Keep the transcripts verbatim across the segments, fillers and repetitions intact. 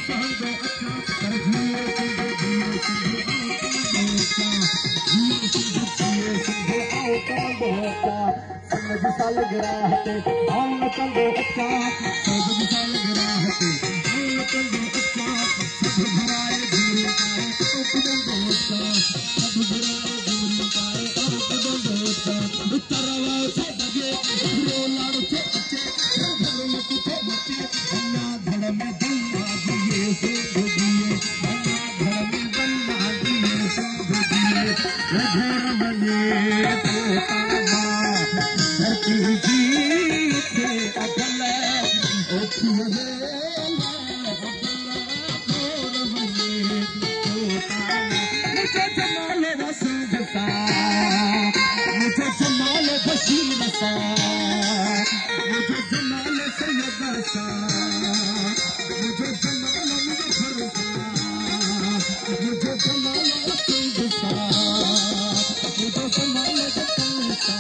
सालगिरहते हम कंदे अच्छा सब सालगिरहते हम कंदे अच्छा सब भराए गुरु पाए उपदन दोस्ता सब भराए गुरु पाए उपदन दोस्ता तरवा से दगे रोलाड़ से अच्छे घर में कुछ बच्चे अन्ना धड़ में दन्ना दिए से दिए अन्ना धड़ में दन्ना दिए से दिए घर बने पोता धरती जी के अगल ओखिए मुझे जमाल वसीरता मुझे जमाल वसीरता मुझे जमाल सैयदसा मुझे जमाल मुजफ्फरसा मुझे जमाल वसीरता मुझे जमाल जतनसा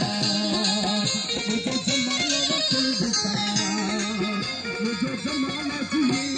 मुझे जमाल वसीरता मुझे जमाल जी